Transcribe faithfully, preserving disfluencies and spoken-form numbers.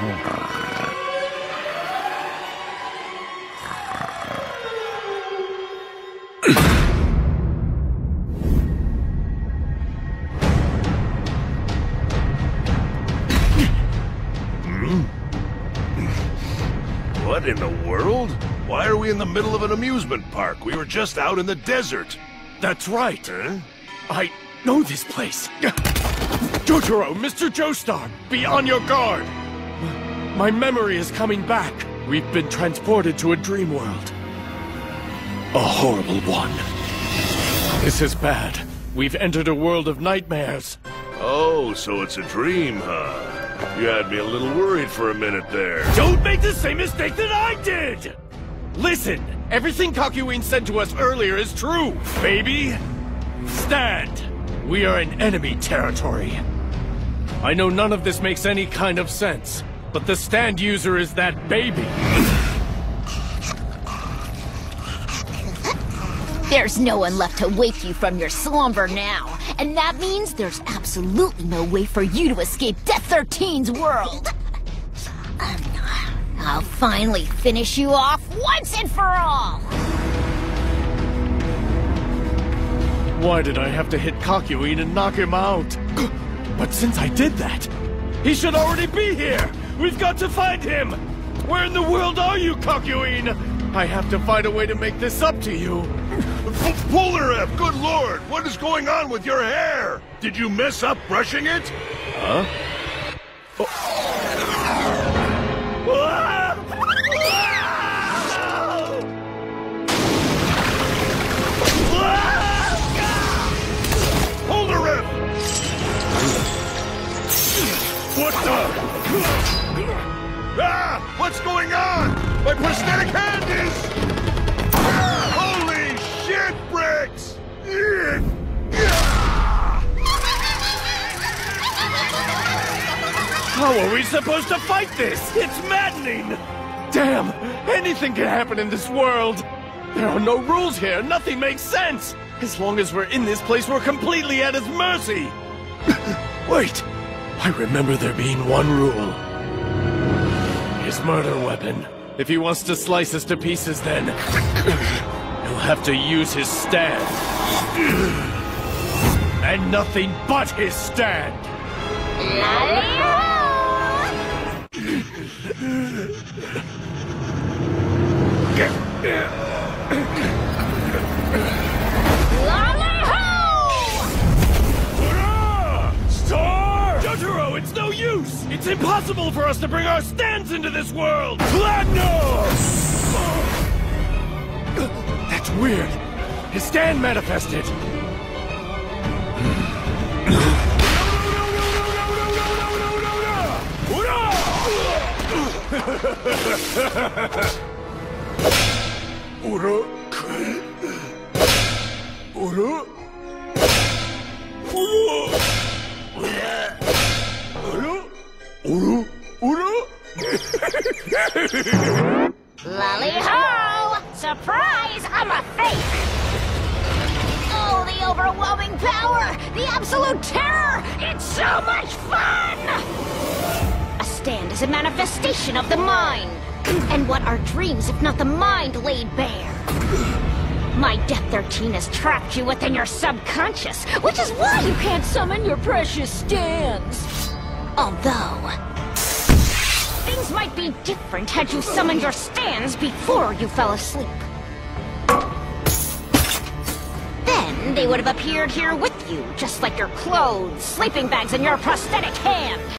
What in the world? Why are we in the middle of an amusement park? We were just out in the desert. That's right. Huh? I know this place. Jotaro, Mister Joestar, be on your guard. My memory is coming back. We've been transported to a dream world. A horrible one. This is bad. We've entered a world of nightmares. Oh, so it's a dream, huh? You had me a little worried for a minute there. Don't make the same mistake that I did! Listen, everything Kakyoin said to us earlier is true, baby. Stand. We are in enemy territory. I know none of this makes any kind of sense, but the stand user is that baby. There's no one left to wake you from your slumber now. And that means there's absolutely no way for you to escape Death thirteen's world. I'll finally finish you off once and for all. Why did I have to hit Kakyoin and knock him out? But since I did that, he should already be here! We've got to find him! Where in the world are you, Kakyoin? I have to find a way to make this up to you. Polnareff, good lord! What is going on with your hair? Did you mess up brushing it? Huh? Oh. Polnareff! What the? Ah! What's going on? My prosthetic hand is... Holy shit bricks! How are we supposed to fight this? It's maddening! Damn! Anything can happen in this world! There are no rules here, nothing makes sense! As long as we're in this place, we're completely at his mercy! Wait! I remember there being one rule. His murder weapon. If he wants to slice us to pieces, then... he'll have to use his stand. And nothing but his stand! Star! Jotaro, it's no use! It's impossible for us to bring our stands into this world! Platinum! That's weird. His stand manifested. Ura? Ura? Ura? Ura? Ura? Lally-ho! Surprise! I'm a fake! Oh, the overwhelming power! The absolute terror! It's so much fun! A stand is a manifestation of the mind. And what are dreams if not the mind laid bare? My Death thirteen has trapped you within your subconscious, which is why you can't summon your precious stands. Although... things might be different had you summoned your stands before you fell asleep. Then they would have appeared here with you, just like your clothes, sleeping bags, and your prosthetic hand.